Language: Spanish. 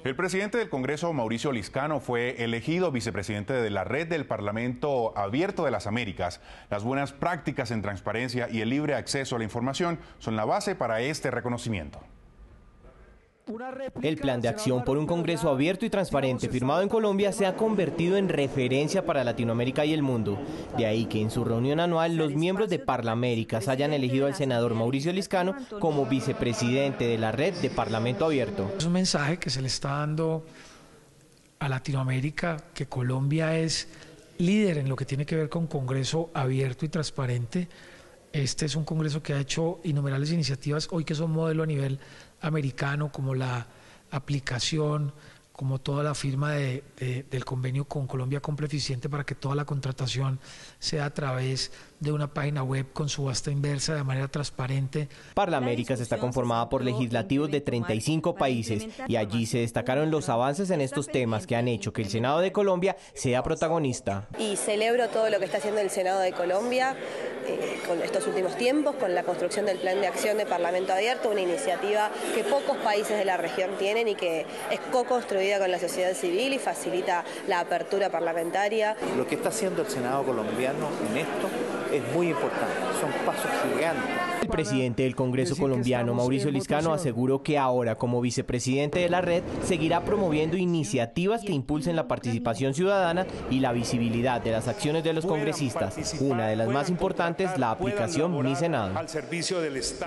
El presidente del Congreso, Mauricio Liscano, fue elegido vicepresidente de la Red del Parlamento Abierto de las Américas. Las buenas prácticas en transparencia y el libre acceso a la información son la base para este reconocimiento. El plan de acción por un Congreso abierto y transparente firmado en Colombia se ha convertido en referencia para Latinoamérica y el mundo. De ahí que en su reunión anual los miembros de Parlaméricas hayan elegido al senador Mauricio Liscano como vicepresidente de la Red de Parlamento Abierto. Es un mensaje que se le está dando a Latinoamérica, que Colombia es líder en lo que tiene que ver con Congreso abierto y transparente. Este es un Congreso que ha hecho innumerables iniciativas hoy que son modelo a nivel americano, como la aplicación, como toda la firma del convenio con Colombia Compra Eficiente para que toda la contratación sea a través de una página web con subasta inversa de manera transparente. Parlaméricas está conformada por legislativos de 35 países y allí se destacaron los avances en estos temas que han hecho que el Senado de Colombia sea protagonista. Y celebro todo lo que está haciendo el Senado de Colombia con estos últimos tiempos, con la construcción del Plan de Acción de Parlamento Abierto, una iniciativa que pocos países de la región tienen y que es co-construida con la sociedad civil y facilita la apertura parlamentaria. Lo que está haciendo el Senado colombiano en esto es muy importante, son pasos gigantes. El presidente del Congreso colombiano, Mauricio Liscano, aseguró que ahora, como vicepresidente de la red, seguirá promoviendo iniciativas que impulsen la participación ciudadana y la visibilidad de las acciones de los congresistas. Una de las más importantes, la aplicación Mi Senado.